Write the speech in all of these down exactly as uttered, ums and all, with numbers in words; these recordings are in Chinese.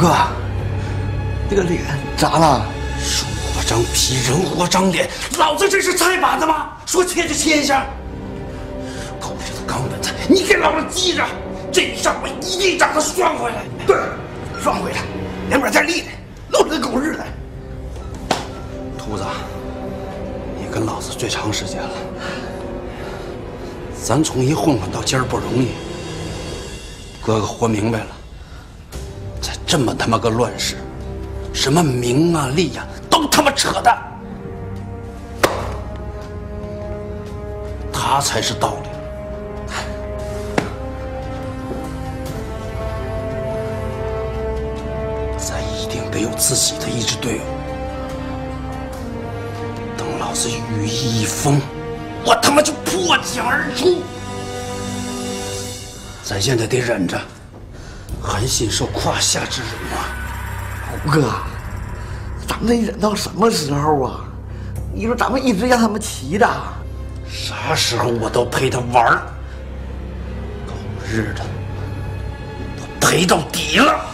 哥，这个脸咋了？ 树活张皮，人活张脸，老子这是菜板子吗？说切就切一下。狗日的冈本菜，你给老子记着，这一仗我一定让他双回来。 对，双回来，两边再立的，弄这狗日的。 秃子，你跟老子最长时间了，咱从一混混到今儿不容易，哥哥活明白了，在这么他妈个乱世，什么名啊利呀、啊，都他妈扯淡，他才是道理。咱一定得有自己的一支队伍。等老子羽翼一丰，我他妈就破茧而出。咱现在得忍着，韩信受胯下之辱啊！ 虎哥，咱们得忍到什么时候啊？你说咱们一直让他们骑着， 啥时候我都陪他玩儿，狗日的，都陪到底了。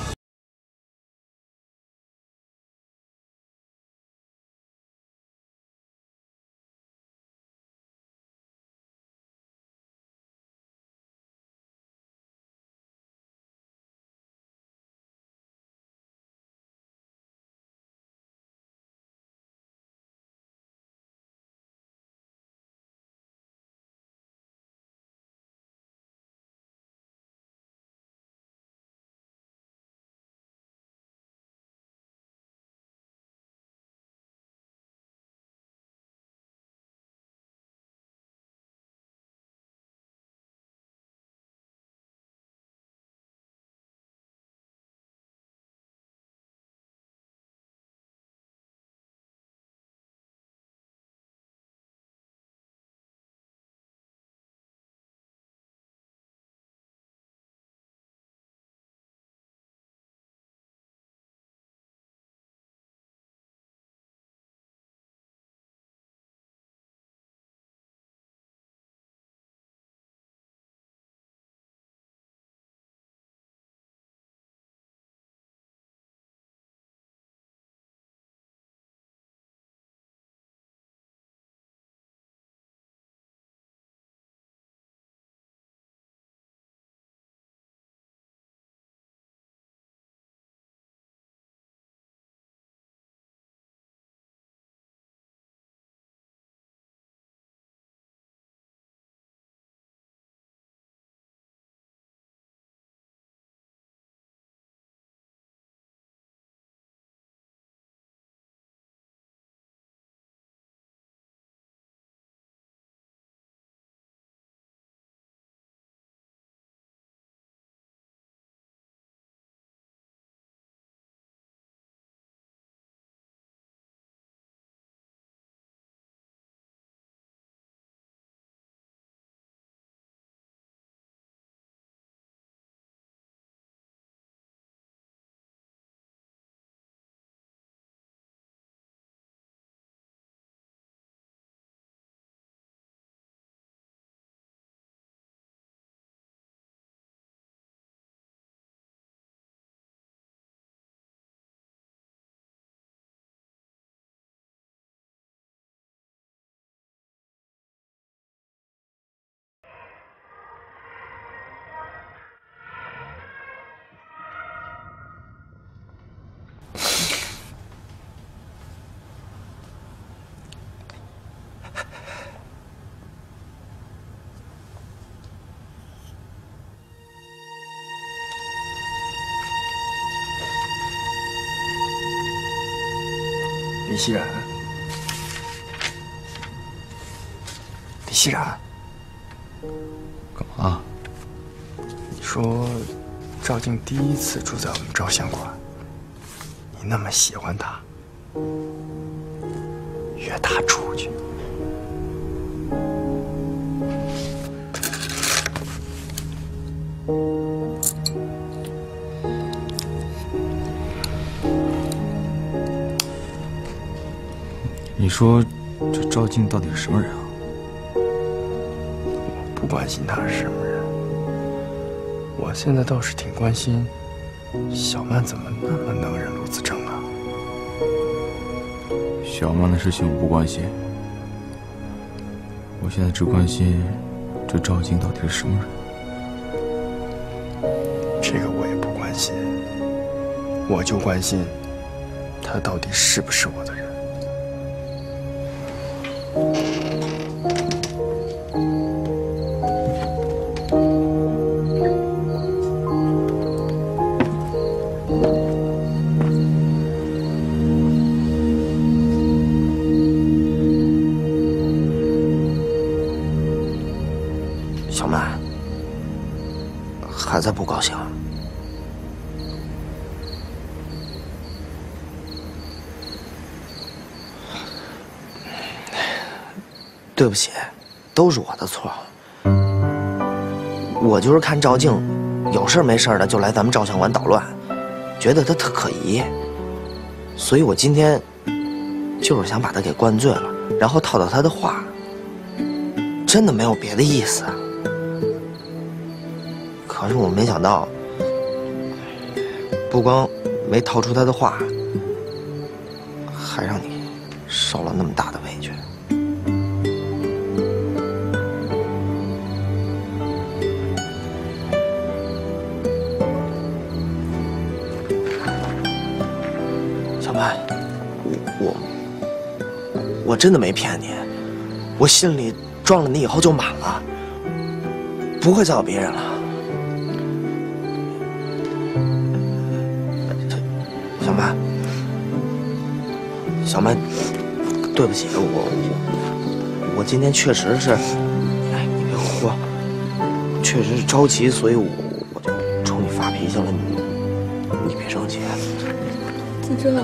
李熙然，李熙然， 干嘛？ 你说赵静第一次住在我们照相馆，你那么喜欢她，约她出去。 你说这赵静到底是什么人啊？ 我不关心她是什么人，我现在倒是挺关心小曼怎么那么能忍陆子正啊？ 小曼的事情我不关心，我现在只关心这赵静到底是什么人。 这个我也不关心，我就关心他到底是不是我的人。 小曼，还在不高兴？对不起，都是我的错。我就是看赵静有事没事的就来咱们照相馆捣乱，觉得他特可疑，所以我今天就是想把他给灌醉了，然后套到他的话，真的没有别的意思。可是我没想到，不光没套出他的话，还让你受了那么大的委屈。小曼，我我我真的没骗你，我心里装了你以后就满了，不会再有别人了。小曼，小曼，对不起，我我我今天确实是，哎，你别哭，确实是着急，所以我我就冲你发脾气了，你你别生气。 子正，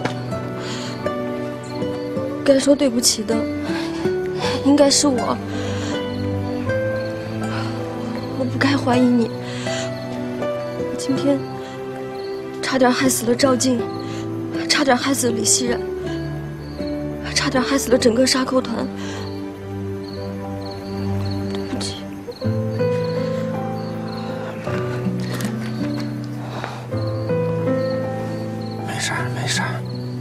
该说对不起的应该是我，我不该怀疑你，我今天差点害死了赵静。差点害死了李熙然，差点害死了整个沙扣团。对不起。 没事儿，没事儿。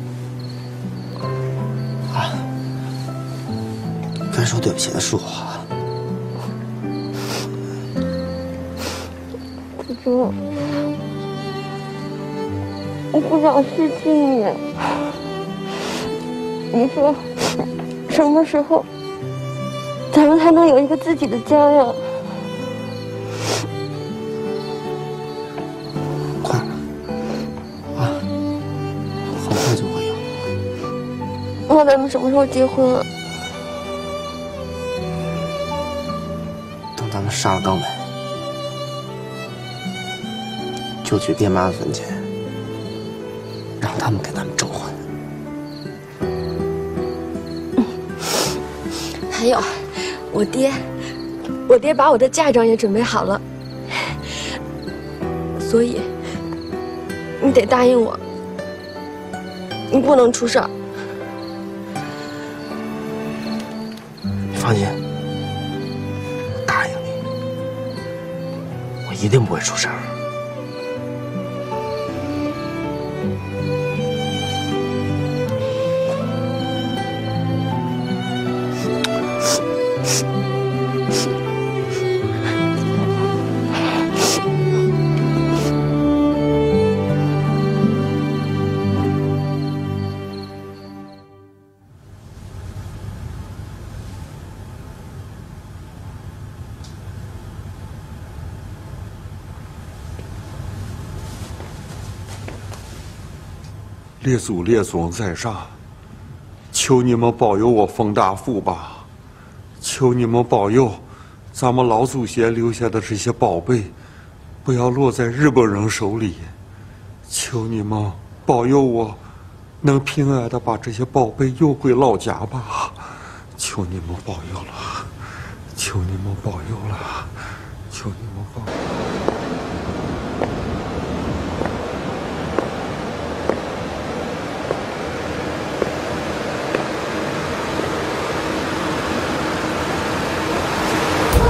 啊，该说对不起的是我。 子正。我不想失去你。你说，什么时候咱们才能有一个自己的家呀？ 快了，啊，很快就会有。 那咱们什么时候结婚啊？ 等咱们杀了冈本，就去爹妈的坟前。让他们给咱们证婚。 还有，我爹，我爹把我的嫁妆也准备好了，所以你得答应我，你不能出事儿。 你放心，我答应你，我一定不会出事儿。 列祖列宗在上，求你们保佑我冯大富吧！求你们保佑，咱们老祖先留下的这些宝贝，不要落在日本人手里。求你们保佑我，能平安的把这些宝贝邮回老家吧！求你们保佑了，求你们保佑了，求你们保佑。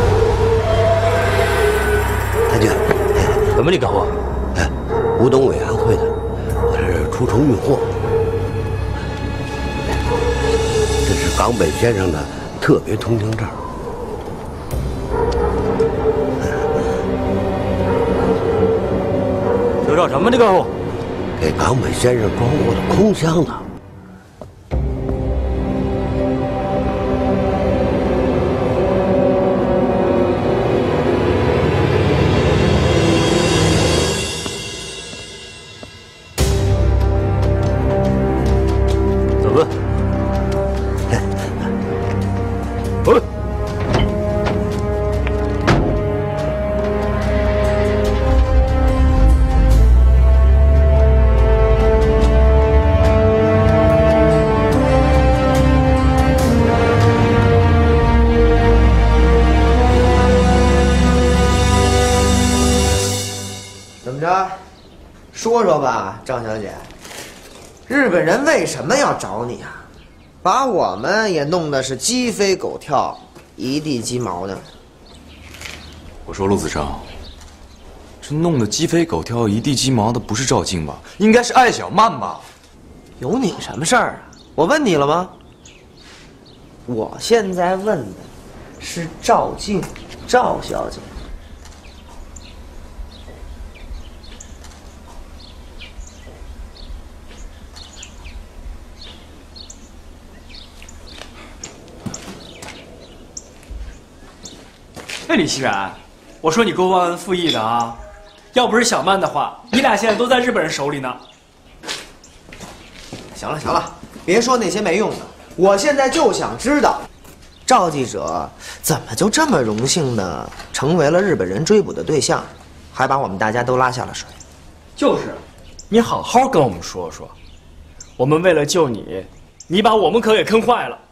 怎么你搞我？ 哎，吴东伟啊， 会的，我这是出城运货。这是冈本先生的特别通行证。 这叫什么？这个给冈本先生装货的空箱子。 说说吧，张小姐，日本人为什么要找你啊？把我们也弄得是鸡飞狗跳、一地鸡毛的。 我说陆子成，这弄得鸡飞狗跳、一地鸡毛的不是赵静吧？应该是艾小曼吧？ 有你什么事儿啊？我问你了吗？我现在问的是赵静，赵小姐。 哎，李熙然，我说你够忘恩负义的啊！要不是小曼的话，你俩现在都在日本人手里呢。 行了行了，别说那些没用的，我现在就想知道，赵记者怎么就这么荣幸的成为了日本人追捕的对象，还把我们大家都拉下了水。 就是，你好好跟我们说说，我们为了救你，你把我们可给坑坏了。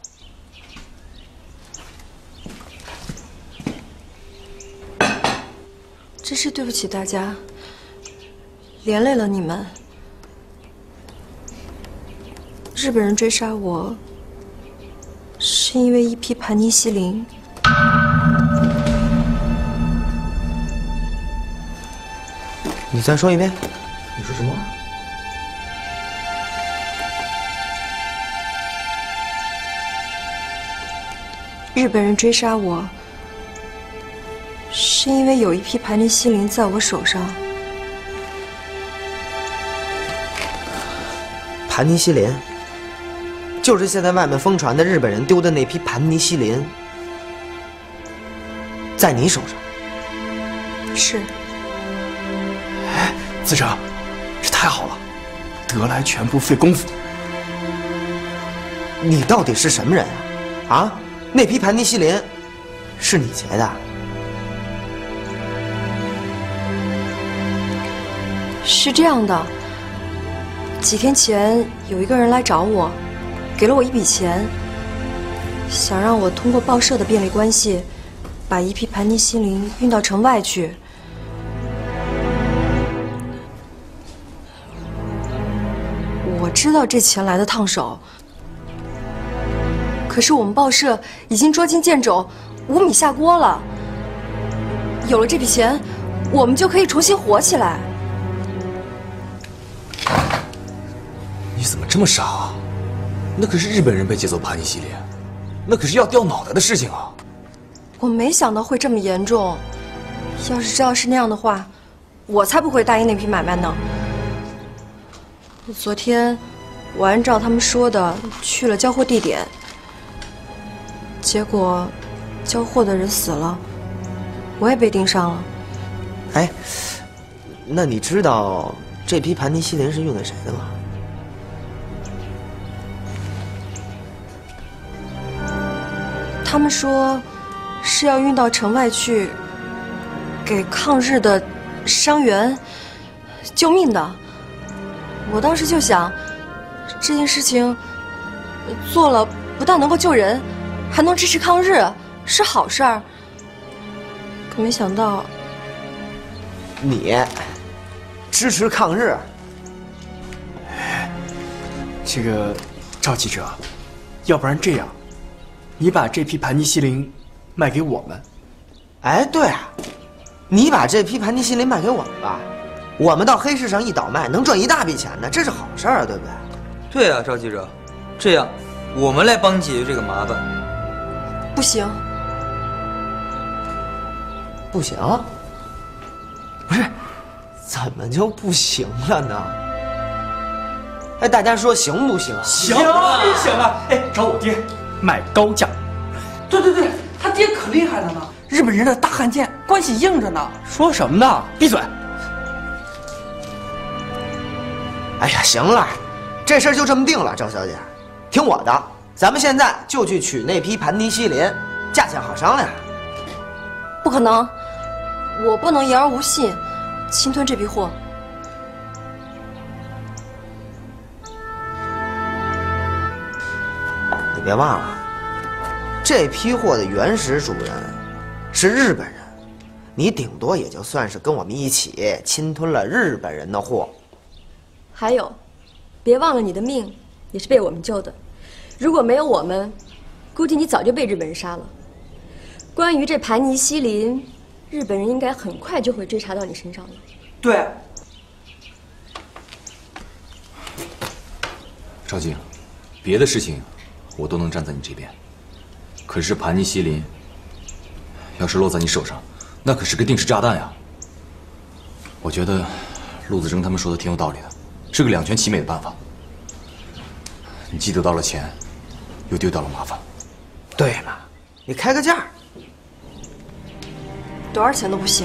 真是对不起大家，连累了你们。日本人追杀我，是因为一批盘尼西林。 你再说一遍。 你说什么？ 日本人追杀我。是因为有一批盘尼西林在我手上。 盘尼西林，就是现在外面疯传的日本人丢的那批盘尼西林，在你手上。 是。 哎，子成，这太好了，得来全不费工夫。 你到底是什么人啊？啊，那批盘尼西林是你劫的？ 是这样的，几天前有一个人来找我，给了我一笔钱，想让我通过报社的便利关系，把一批盘尼西林运到城外去。我知道这钱来的烫手，可是我们报社已经捉襟见肘，无米下锅了。有了这笔钱，我们就可以重新活起来。 你怎么这么傻啊？那可是日本人被劫走盘尼西林，那可是要掉脑袋的事情啊！ 我没想到会这么严重，要是知道是那样的话，我才不会答应那批买卖呢。昨天我按照他们说的去了交货地点，结果交货的人死了，我也被盯上了。 哎，那你知道这批盘尼西林是运给谁的吗？ 他们说是要运到城外去，给抗日的伤员救命的。我当时就想，这件事情做了，不但能够救人，还能支持抗日，是好事儿。可没想到， 你支持抗日？ 这个赵记者，要不然这样。你把这批盘尼西林卖给我们。 哎，对啊，你把这批盘尼西林卖给我们吧， 我们到黑市上一倒卖，能赚一大笔钱呢，这是好事儿，对不对？ 对啊，赵记者，这样我们来帮你解决这个麻烦。 不行， 不行，不是，怎么就不行了呢？哎，大家说行不行啊？ 行啊，行啊！哎，找我爹卖高价。 对对对，他爹可厉害了呢，日本人的大汉奸，关系硬着呢。 说什么呢？闭嘴！ 哎呀，行了，这事儿就这么定了，赵小姐，听我的，咱们现在就去取那批盘尼西林，价钱好商量。 不可能，我不能言而无信，侵吞这批货。 你别忘了，这批货的原始主人是日本人，你顶多也就算是跟我们一起侵吞了日本人的货。 还有，别忘了你的命也是被我们救的，如果没有我们，估计你早就被日本人杀了。关于这盘尼西林，日本人应该很快就会追查到你身上了。 对， 赵静，别的事情我都能站在你这边，可是盘尼西林要是落在你手上，那可是个定时炸弹呀。我觉得陆子征他们说的挺有道理的，是个两全其美的办法。你既得到了钱，又丢掉了麻烦。 对嘛？你开个价， 多少钱都不行。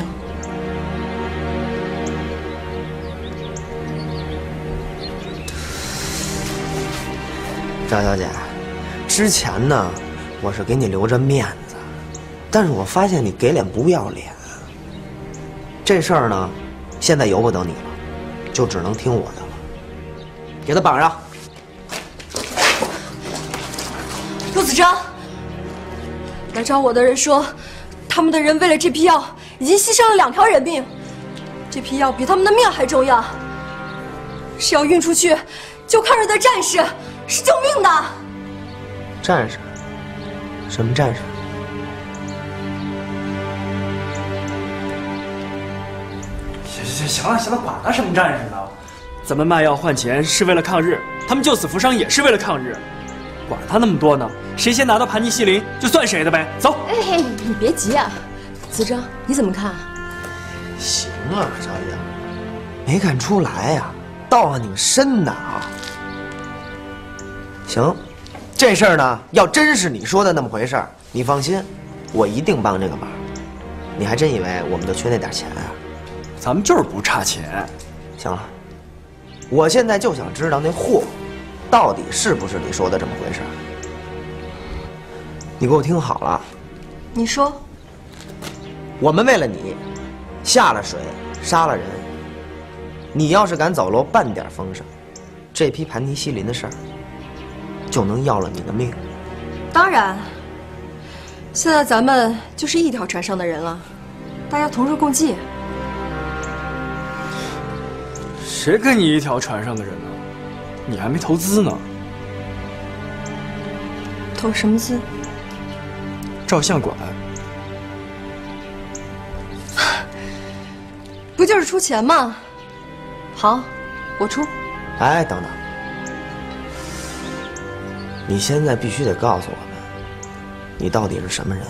张小姐，之前呢，我是给你留着面子，但是我发现你给脸不要脸。这事儿呢，现在由不得你了，就只能听我的了。给他绑上。 陆子征，来找我的人说，他们的人为了这批药已经牺牲了两条人命，这批药比他们的命还重要，是要运出去救抗日的战士，是救命的。 战士？什么战士？ 行行行了行了，管他什么战士呢？咱们卖药换钱是为了抗日，他们救死扶伤也是为了抗日，管他那么多呢？谁先拿到盘尼西林，就算谁的呗。走。 哎，你别急啊，子征，你怎么看？ 行啊，赵英，没看出来呀、啊，道行挺深的啊。行，这事儿呢，要真是你说的那么回事儿，你放心，我一定帮这个忙。你还真以为我们就缺那点钱啊？ 咱们就是不差钱。 行了，我现在就想知道那货到底是不是你说的这么回事儿。你给我听好了， 你说， 我们为了你下了水，杀了人。你要是敢走漏半点风声，这批盘尼西林的事儿就能要了你的命。 当然，现在咱们就是一条船上的人了，大家同舟共济。 谁跟你一条船上的人呢？你还没投资呢。 投什么资？ 照相馆。 不就是出钱吗？好，我出。 哎，等等，你现在必须得告诉我们，你到底是什么人？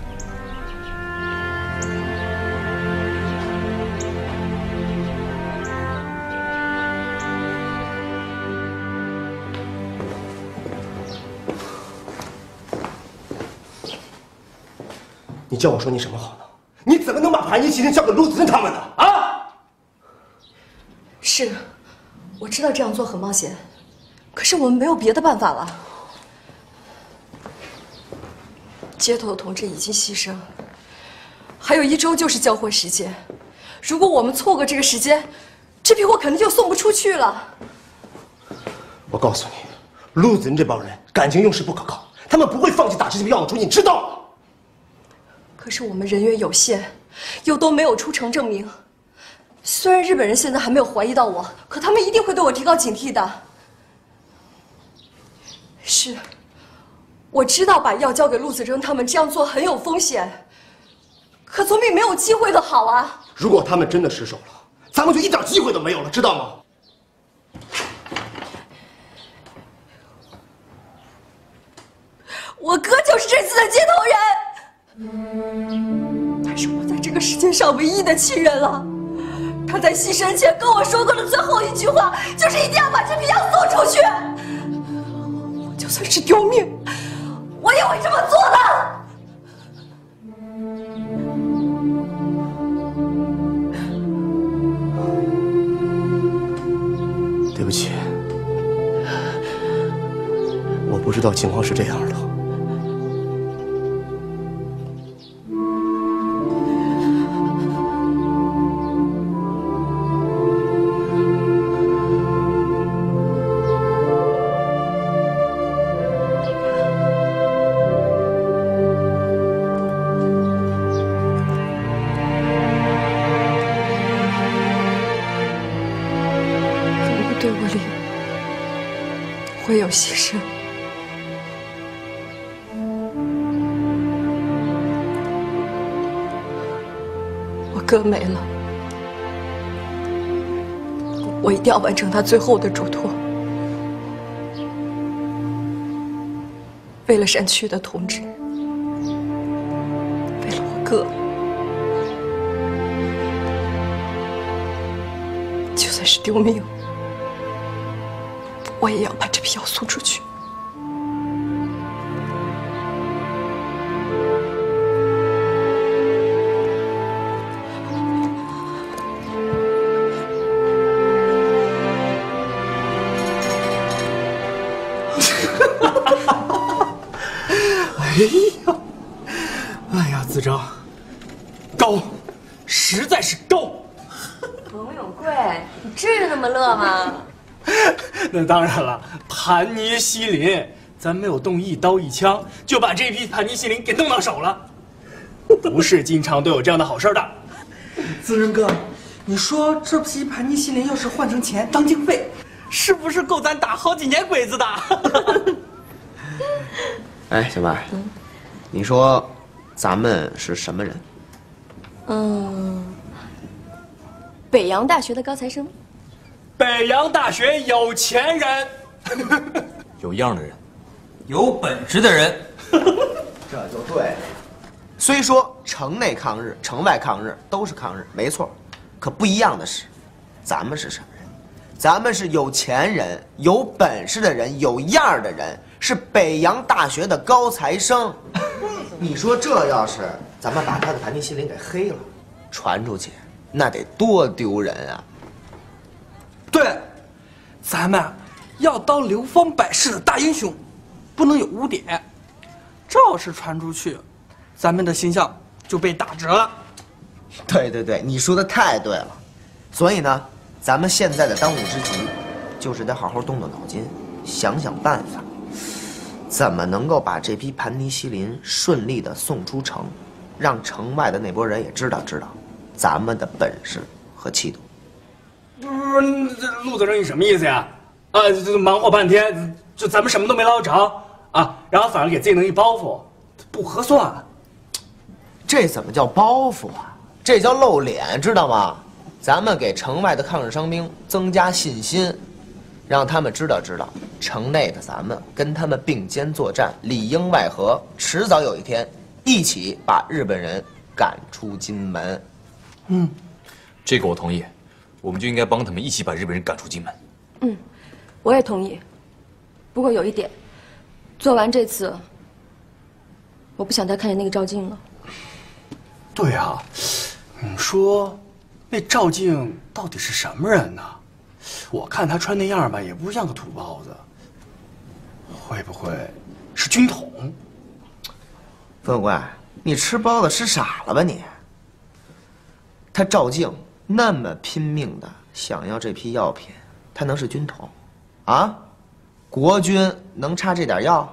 你叫我说你什么好呢？你怎么能把盘尼西林交给陆子征他们呢？啊！ 是，我知道这样做很冒险，可是我们没有别的办法了。街头的同志已经牺牲，还有一周就是交货时间。如果我们错过这个时间，这批货肯定就送不出去了。 我告诉你，陆子征这帮人感情用事不可靠，他们不会放弃打这批药出，你知道吗？ 可是我们人员有限，又都没有出城证明。虽然日本人现在还没有怀疑到我，可他们一定会对我提高警惕的。是，我知道把药交给陆子征他们这样做很有风险，可总比没有机会的好啊。 如果他们真的失手了， 咱们就一点机会都没有了，知道吗？ 我哥就是这次的接头人，他是我在这个世界上唯一的亲人了。他在牺牲前跟我说过的最后一句话，就是一定要把这批药送出去。我就算是丢命，我也会这么做的。 对不起，我不知道情况是这样的。 对我里会有牺牲，我哥没了，我一定要完成他最后的嘱托。为了山区的统治，为了我哥，就算是丢命。 我也要把这批药送出去。 哎呀，哎呀，子章，高，实在是高。 冯永贵，你至于那么乐吗？ 那当然了，盘尼西林，咱没有动一刀一枪，就把这批盘尼西林给弄到手了，不是经常都有这样的好事的。 子仁哥，你说这批盘尼西林要是换成钱当经费，是不是够咱打好几年鬼子的？ 哎，小麦，嗯、你说咱们是什么人？ 嗯，北洋大学的高材生。 北洋大学有钱人， 有样的人， 有本事的人， 这就对了。虽说城内抗日、城外抗日都是抗日，没错，可不一样的是，咱们是什么人？咱们是有钱人、有本事的人、有样的人，是北洋大学的高材生。你说这要是咱们把他的盘尼西林给黑了，传出去，那得多丢人啊！ 对，咱们要当流芳百世的大英雄，不能有污点。这要是传出去，咱们的形象就被打折了。 对对对，你说的太对了。所以呢，咱们现在的当务之急，就是得好好动动脑筋，想想办法，怎么能够把这批盘尼西林顺利的送出城，让城外的那波人也知道知道咱们的本事和气度。 不是，这陆子仁，你什么意思呀？啊，这忙活半天，就咱们什么都没捞着啊，然后反而给自己弄一包袱，不合算。 这怎么叫包袱啊？这叫露脸，知道吗？咱们给城外的抗日伤兵增加信心，让他们知道知道，城内的咱们跟他们并肩作战，里应外合，迟早有一天一起把日本人赶出金门。 嗯， 这个我同意。 我们就应该帮他们一起把日本人赶出金门。 嗯，我也同意。不过有一点，做完这次，我不想再看见那个赵静了。 对啊，你说那赵静到底是什么人呢？我看他穿那样吧，也不像个土包子。会不会是军统？ 冯贵，你吃包子吃傻了吧你？他赵静。 那么拼命的想要这批药品，他能是军统？啊？国军能差这点药？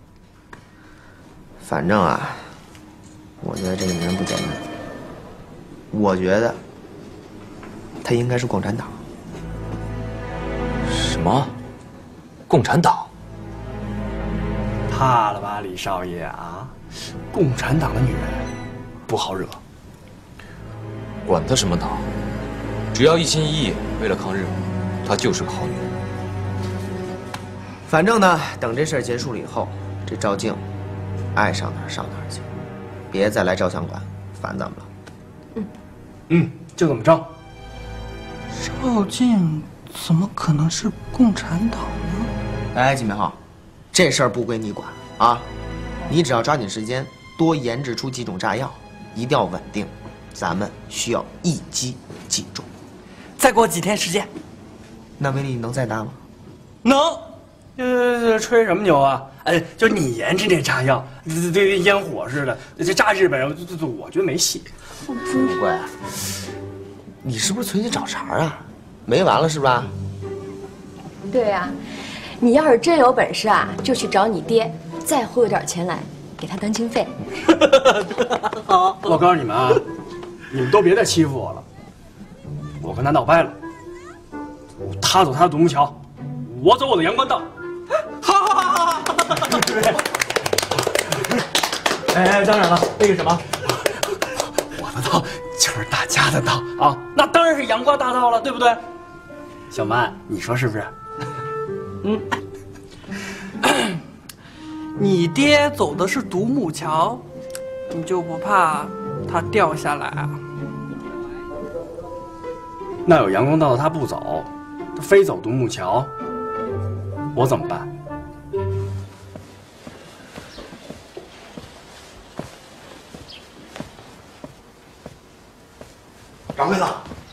反正啊，我觉得这个女人不简单。我觉得她应该是共产党。 什么？共产党？ 怕了吧，李少爷啊！共产党的女人不好惹。 管他什么党， 只要一心一意为了抗日，她就是个好女人。 反正呢，等这事儿结束了以后，这赵静爱上哪儿上哪儿去，别再来照相馆烦咱们了。 嗯嗯，就这么着。 赵静怎么可能是共产党呢？ 哎，金明浩，这事儿不归你管啊，你只要抓紧时间，多研制出几种炸药，一定要稳定，咱们需要一击即中。 再给我几天时间。 那威力你能再大吗？ 能。呃，吹什么牛啊？哎，就你研制这炸药，这这跟烟火似的，这炸日本人，这这我觉得没戏。 富贵，你是不是存心找茬啊？没完了是吧？ 对呀、啊，你要是真有本事啊，就去找你爹，再忽悠点钱来，给他当经费。 好，我告诉你们啊，你们都别再欺负我了。我跟他闹掰了，他走他的独木桥，我走我的阳关道。 好好好好好！ 哎，当然了，那个什么，我的道就是大家的道啊，那当然是阳关大道了，对不对？小曼，你说是不是？ 嗯。你爹走的是独木桥，你就不怕他掉下来啊？ 那有阳光道他不走，他非走独木桥，我怎么办？ 掌柜的，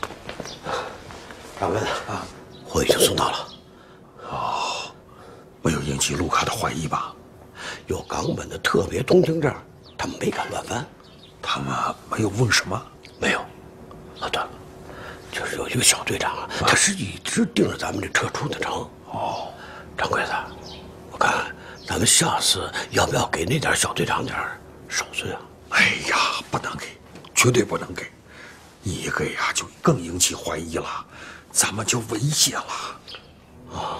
掌柜的啊，货已经送到了。 哦，没有引起卢卡的怀疑吧？ 有港本的特别通行证，他们没敢乱翻。 他们没有问什么？ 没有。啊，对了，就是有一个小队长，他是一直盯着咱们这车出的城。 哦， 掌柜的，我看咱们下次要不要给那点小队长点手续啊？ 哎呀，不能给，绝对不能给。一给呀，就更引起怀疑了，咱们就危险了。 哦，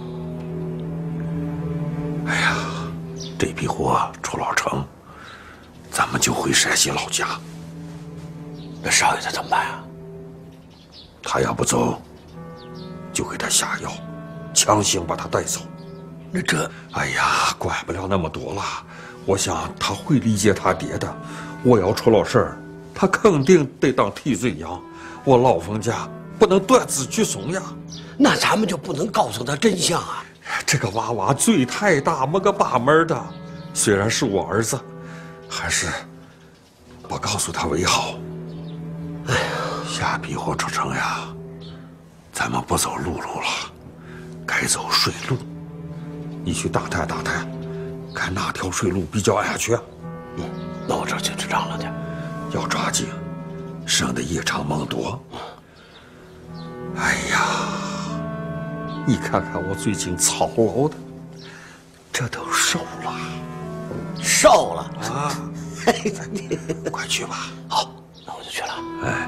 哎呀，这批货出老城，咱们就回陕西老家。 那少爷他怎么办呀？ 他要不走，就给他下药，强行把他带走。 那这…… 哎呀，管不了那么多了。我想他会理解他爹的。我要出了事儿，他肯定得当替罪羊。我老冯家不能断子绝孙呀。 那咱们就不能告诉他真相啊！ 这个娃娃嘴太大，没个把门的。虽然是我儿子，还是不告诉他为好。哎呀，下批货出城呀，咱们不走陆路了，该走水路。你去打探打探，看哪条水路比较安全。 嗯，那我这就去张罗去。 要抓紧，省得夜长梦多。哎呀，你看看我最近操劳的，这都瘦了， 瘦了啊！快去吧。 好，那我就去了。 哎。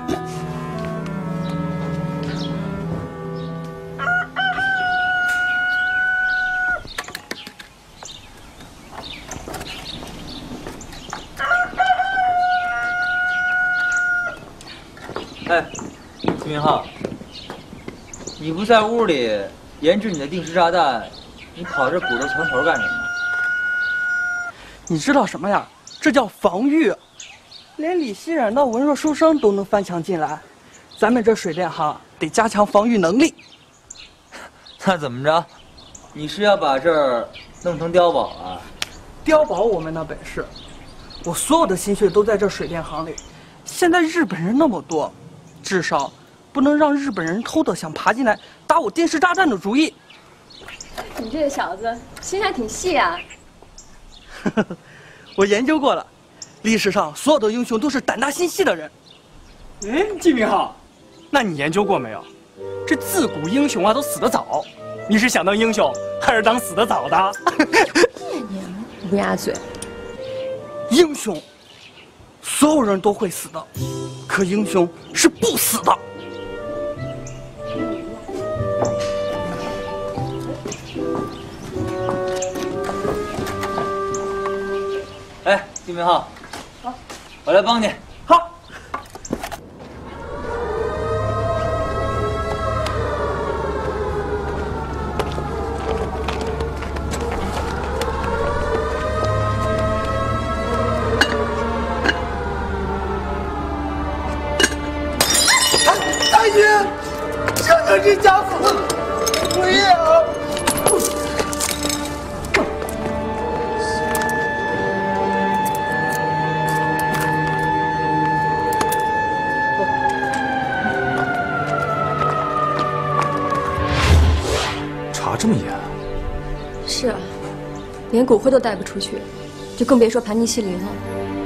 哎，金明浩，你不在屋里研制你的定时炸弹，你跑这鼓捣墙头干什么？ 你知道什么呀？这叫防御。连李熙冉的文弱书生都能翻墙进来，咱们这水电行得加强防御能力。 那怎么着？你是要把这儿弄成碉堡啊？ 碉堡我没那本事，我所有的心血都在这水电行里。现在日本人那么多。至少不能让日本人偷的想爬进来打我定时炸弹的主意。 你这个小子心还挺细啊！ 我研究过了，历史上所有的英雄都是胆大心细的人。 哎，季明浩，那你研究过没有？这自古英雄啊都死得早，你是想当英雄还是当死得早的？ 念念乌鸦嘴。 英雄，所有人都会死的。可英雄是不死的。 哎，金明浩，好，我来帮你。 好。 疑啊。 是啊，连骨灰都带不出去，就更别说盘尼西林了。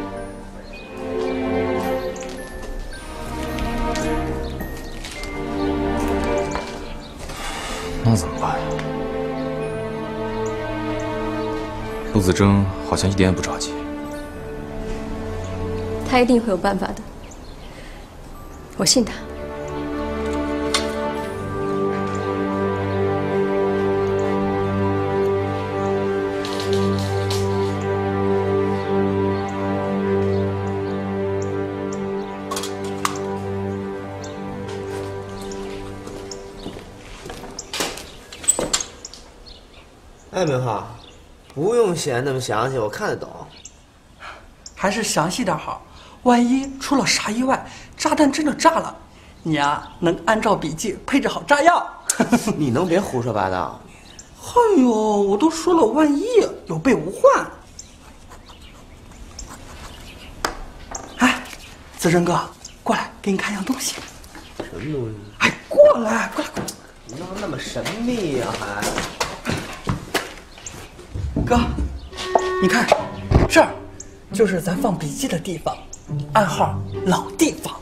那怎么办呀？陆子征好像一点也不着急。 他一定会有办法的，我信他。 哎，明浩，不用写那么详细，我看得懂。 还是详细点好，万一出了啥意外，炸弹真的炸了，你呀能按照笔记配置好炸药。 你能别胡说八道？ 哎呦，我都说了，万一有备无患。哎，子珍哥，过来，给你看样东西。 什么东西？ 哎，过来，过来，过来。 你弄那么神秘呀、啊，还？ 哥，你看，这儿就是咱放笔记的地方，暗号老地方。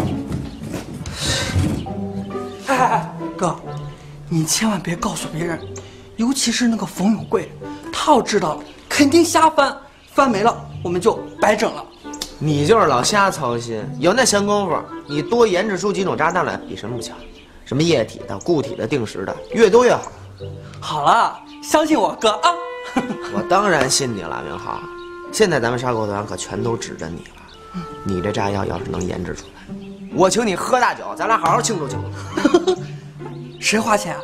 哎哎哎，哥，你千万别告诉别人，尤其是那个冯永贵，他要知道了，肯定瞎翻，翻没了我们就白整了。 你就是老瞎操心，有那闲工夫，你多研制出几种炸弹来，比什么不强？什么液体的、固体的、定时的，越多越好。 好了，相信我，哥啊。 我当然信你了，明浩。现在咱们沙狗团可全都指着你了。你这炸药要是能研制出来，我请你喝大酒，咱俩好好庆祝庆祝。 谁花钱啊？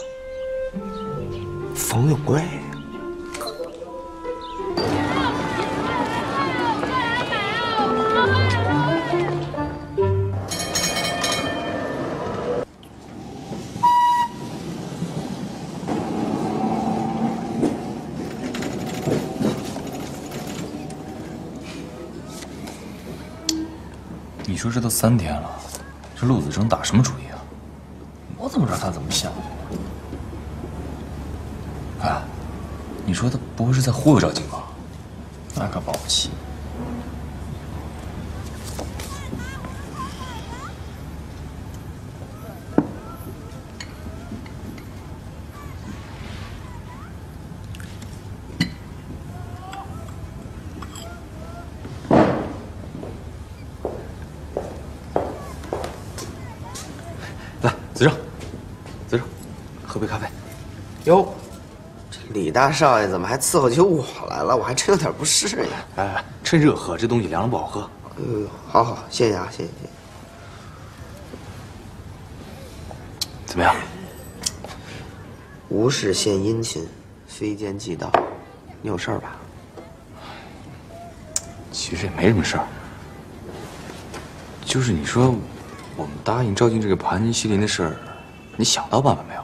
冯永贵。 你说这都三天了，这陆子征打什么主意啊？我怎么知道他怎么想的？哎，你说他不会是在忽悠赵静吧？ 那可保不齐。 来，子征，子征，喝杯咖啡。 哟，这李大少爷怎么还伺候起我来了？我还真有点不适应。 哎，趁热喝，这东西凉了不好喝。 嗯，好好，谢谢啊，谢谢谢谢。 怎么样？ 无事献殷勤，非奸即盗。你有事儿吧？ 其实也没什么事儿，就是你说我们答应赵静这个盘尼西林的事儿，你想到办法没有？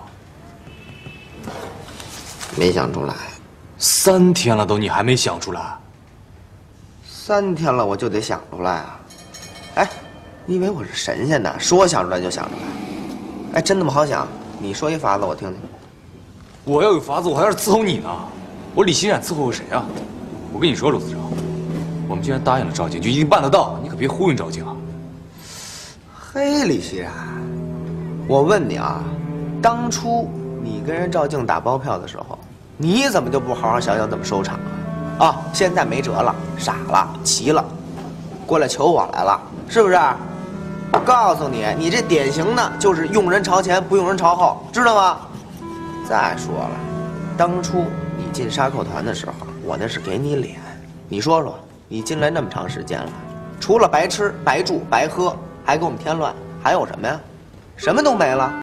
没想出来。 三天了都，你还没想出来？ 三天了，我就得想出来啊！哎，你以为我是神仙呢？说想出来就想出来？哎，真那么好想？你说一法子我听听。 我要有法子，我还要伺候你呢。我李熙冉伺候谁啊？我跟你说，陆子征，我们既然答应了赵静，就一定办得到。你可别忽悠赵静啊！ 嘿，李熙冉，我问你啊，当初你跟人赵静打包票的时候，你怎么就不好好想想怎么收场啊？啊，现在没辙了，傻了，急了，过来求我来了，是不是？我告诉你，你这典型的就是用人朝前，不用人朝后，知道吗？再说了，当初你进沙扣团的时候，我那是给你脸。你说说，你进来那么长时间了，除了白吃、白住、白喝，还给我们添乱，还有什么呀？什么都没了。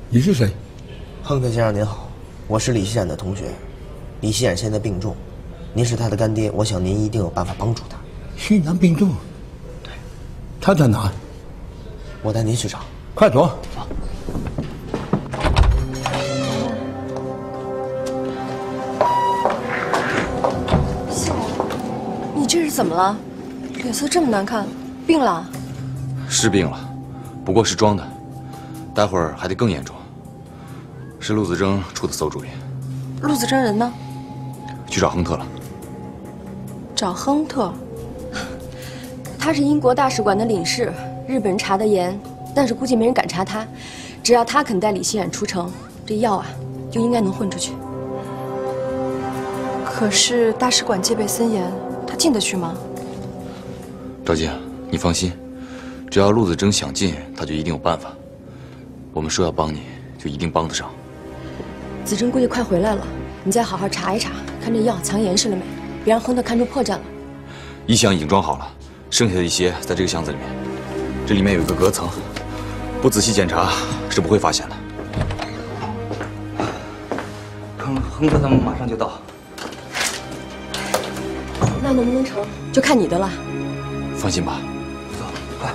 你是谁？ 亨特先生您好，我是李熙冉的同学。李熙冉现在病重，您是他的干爹，我想您一定有办法帮助他。 熙冉病重？对。他在哪？ 我带您去找。 快走！ 走。 熙冉，你这是怎么了？脸色这么难看，病了？ 是病了，不过是装的，待会儿还得更严重。是陆子征出的馊主意。 陆子征人呢？ 去找亨特了。 找亨特？他是英国大使馆的领事，日本人查得严，但是估计没人敢查他。只要他肯带李熙冉出城，这药啊就应该能混出去。可是大使馆戒备森严，他进得去吗？ 赵静，你放心，只要陆子征想进，他就一定有办法。我们说要帮你，就一定帮得上。 子征估计快回来了，你再好好查一查，看这药藏严实了没，别让亨特看出破绽了。 衣箱已经装好了，剩下的一些在这个箱子里面。这里面有一个隔层，不仔细检查是不会发现的。 亨亨特他们马上就到。 那能不能成，就看你的了。 放心吧。 走，快。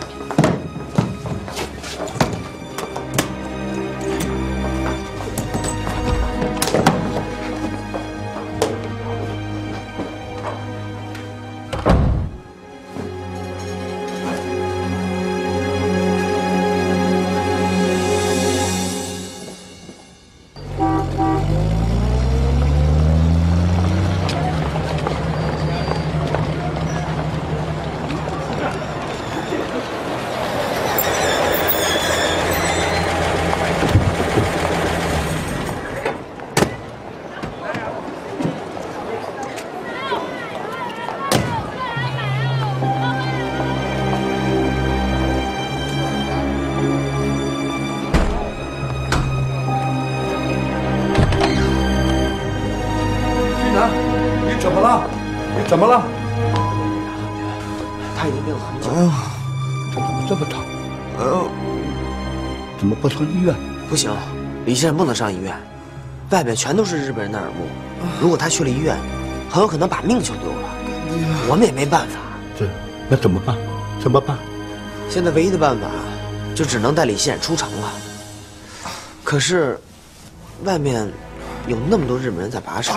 怎么了？ 他已经病了很久。 哎呦，这怎么这么疼？哎呦，怎么不上医院？ 不行，李先生不能上医院，外面全都是日本人的耳目。如果他去了医院，很有可能把命就丢了。我们也没办法。 这，那怎么办？怎么办？ 现在唯一的办法，就只能带李现出城了。可是，外面有那么多日本人在把守。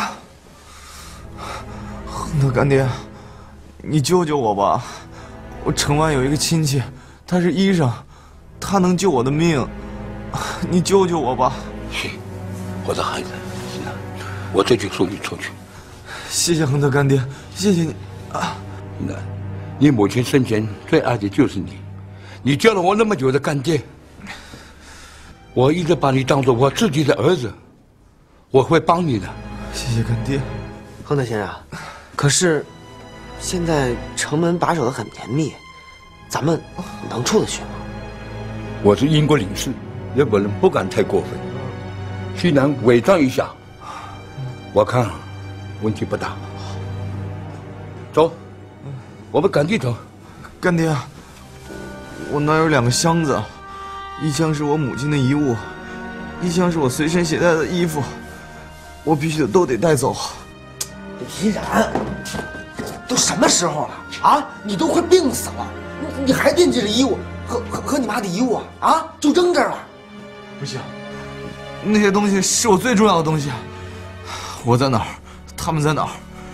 亨特干爹，你救救我吧！我城外有一个亲戚，他是医生，他能救我的命，你救救我吧！ 行，我的孩子，我这就送你出去。 谢谢亨特干爹，谢谢你啊！ 那，你母亲生前最爱的就是你，你救了我那么久的干爹，我一直把你当做我自己的儿子，我会帮你的。 谢谢干爹， 亨特先生。可是，现在城门把守得很严密，咱们能出得去吗？ 我是英国领事，日本人不敢太过分，虽然伪装一下，我看问题不大。走，我们赶紧走。 干爹，我那有两个箱子，一箱是我母亲的遗物，一箱是我随身携带的衣服，我必须得都得带走。 李熙冉，都什么时候了啊？你都快病死了，你你还惦记着遗物和和和你妈的遗物啊？啊，就扔这儿了？ 不行，那些东西是我最重要的东西。我在哪儿，他们在哪儿？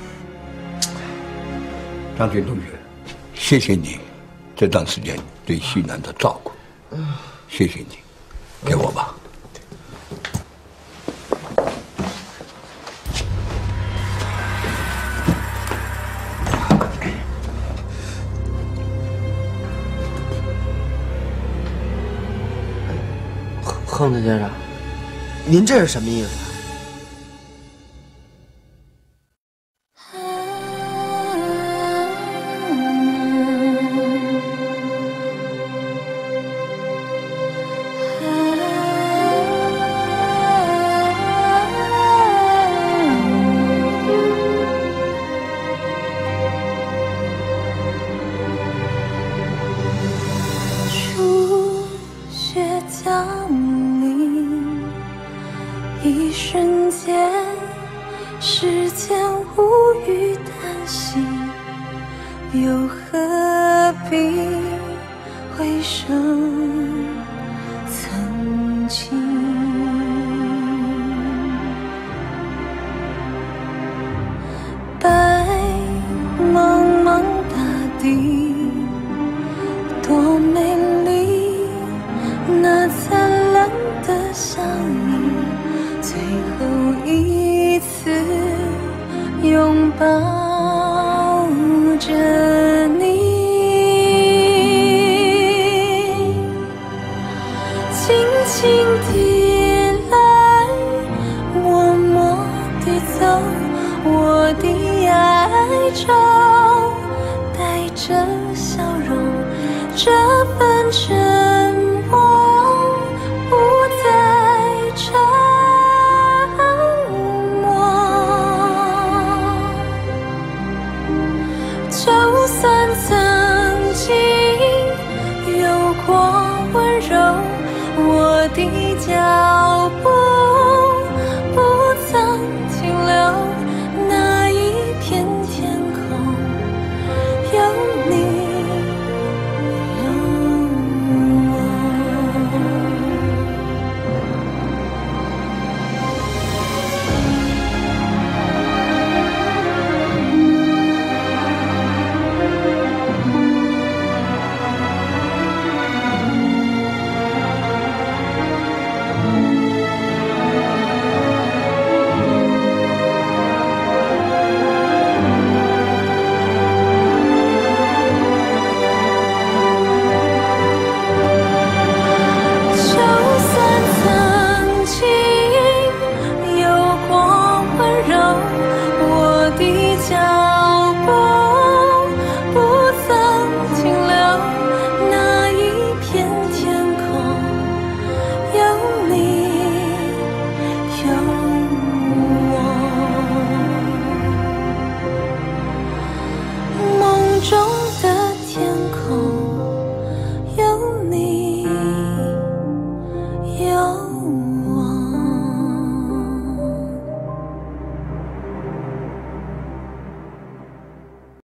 张军同学，谢谢你这段时间对西南的照顾，谢谢你，给我吧。 亨特先生，您这是什么意思？ 初雪降临， 世间无语叹息，又何必回声曾经？白茫茫大地多美丽，那灿烂的相依，最后一次拥抱着你。轻轻地来，默默地走，我的哀愁带着笑容，这份沉默不再沉默。就算曾经有过温柔，我的脚步不曾停留，那一片天空有你有有